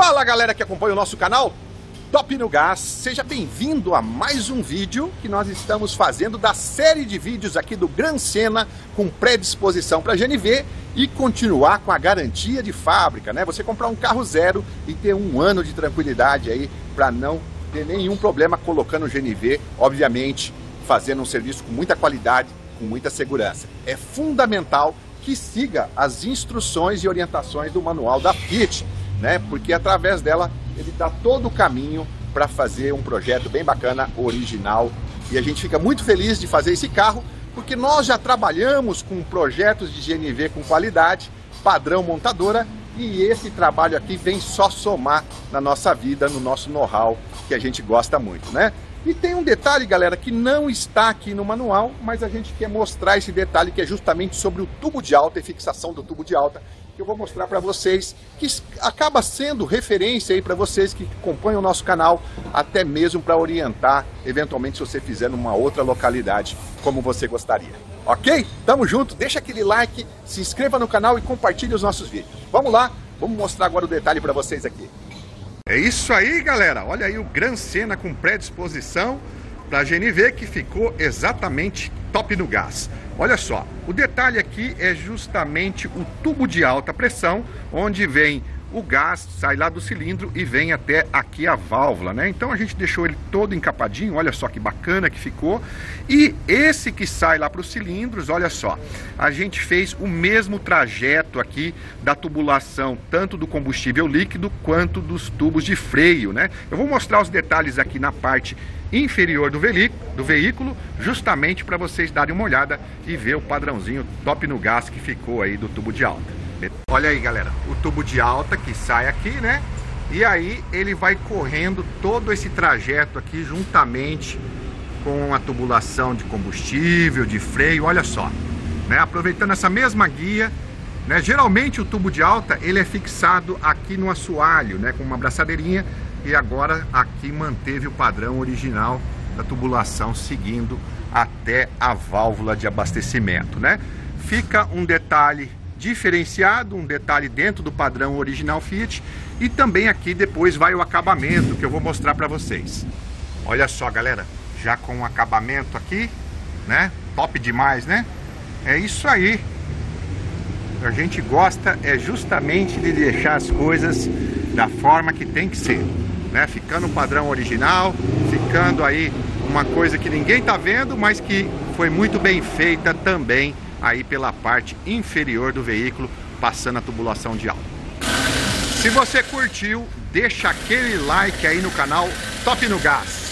Fala galera que acompanha o nosso canal Top no Gás, seja bem-vindo a mais um vídeo que nós estamos fazendo da série de vídeos aqui do Gran Sena com predisposição para GNV e continuar com a garantia de fábrica, né? Você comprar um carro zero e ter um ano de tranquilidade aí para não ter nenhum problema colocando o GNV, obviamente fazendo um serviço com muita qualidade, com muita segurança. É fundamental que siga as instruções e orientações do manual da Fiat, né? Porque através dela ele dá todo o caminho para fazer um projeto bem bacana, original. E a gente fica muito feliz de fazer esse carro, porque nós já trabalhamos com projetos de GNV com qualidade, padrão montadora, e esse trabalho aqui vem só somar na nossa vida, no nosso know-how, que a gente gosta muito, né? E tem um detalhe, galera, que não está aqui no manual, mas a gente quer mostrar esse detalhe, que é justamente sobre o tubo de alta e fixação do tubo de alta, que eu vou mostrar para vocês, que acaba sendo referência aí para vocês que acompanham o nosso canal, até mesmo para orientar, eventualmente, se você fizer numa outra localidade, como você gostaria. Ok? Tamo junto, deixa aquele like, se inscreva no canal e compartilhe os nossos vídeos. Vamos lá, vamos mostrar agora o detalhe para vocês aqui. É isso aí, galera, olha aí o Gran Sena com predisposição da GNV, que ficou exatamente top no gás. Olha só, o detalhe aqui é justamente o tubo de alta pressão, onde vem o gás, sai lá do cilindro e vem até aqui a válvula, né? Então a gente deixou ele todo encapadinho, olha só que bacana que ficou. E esse que sai lá para os cilindros, olha só, a gente fez o mesmo trajeto aqui da tubulação, tanto do combustível líquido quanto dos tubos de freio, né? Eu vou mostrar os detalhes aqui na parte inferior do veículo, justamente para vocês darem uma olhada e ver o padrãozinho top no gás que ficou aí do tubo de alta. Olha aí, galera, o tubo de alta que sai aqui, né? E aí ele vai correndo todo esse trajeto aqui juntamente com a tubulação de combustível, de freio, olha só, né? Aproveitando essa mesma guia, né? Geralmente o tubo de alta ele é fixado aqui no assoalho, né? Com uma braçadeirinha, e agora aqui manteve o padrão original da tubulação seguindo até a válvula de abastecimento, né? Fica um detalhe diferenciado, um detalhe dentro do padrão original Fiat, e também aqui depois vai o acabamento que eu vou mostrar para vocês. Olha só, galera, já com o acabamento aqui, né? Top demais, né? É isso aí. A gente gosta é justamente de deixar as coisas da forma que tem que ser, né? Ficando o padrão original, ficando aí uma coisa que ninguém tá vendo, mas que foi muito bem feita também aí pela parte inferior do veículo, passando a tubulação de alta. Se você curtiu, deixa aquele like aí no canal Top no Gás.